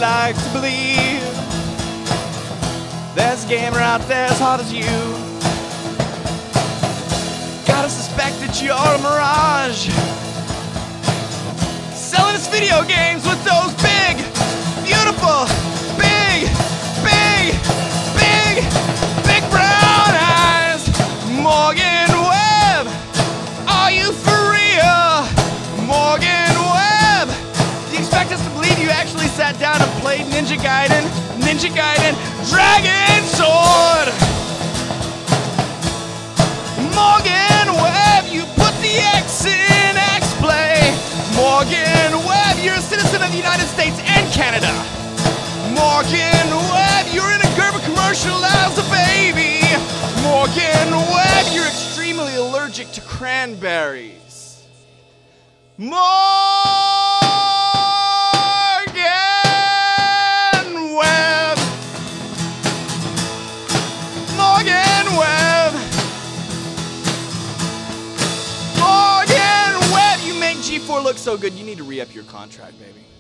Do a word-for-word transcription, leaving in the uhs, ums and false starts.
like to believe there's a gamer out there as hard as you. Gotta suspect that you're a mirage, selling us video games with those big, beautiful, big, big, big, big brown eyes. Morgan Webb, are you for real? Morgan Webb, do you expect us to believe you actually sat down and played Ninja Gaiden, Ninja Gaiden, Dragon Sword? Morgan Webb, you put the X in X-Play. Morgan Webb, you're a citizen of the United States and Canada. Morgan Webb, you're in a Gerber commercial as a baby. Morgan Webb, you're extremely allergic to cranberries. Morgan Webb. Morgan Webb. Morgan Webb, you make G four look so good, you need to re-up your contract, baby.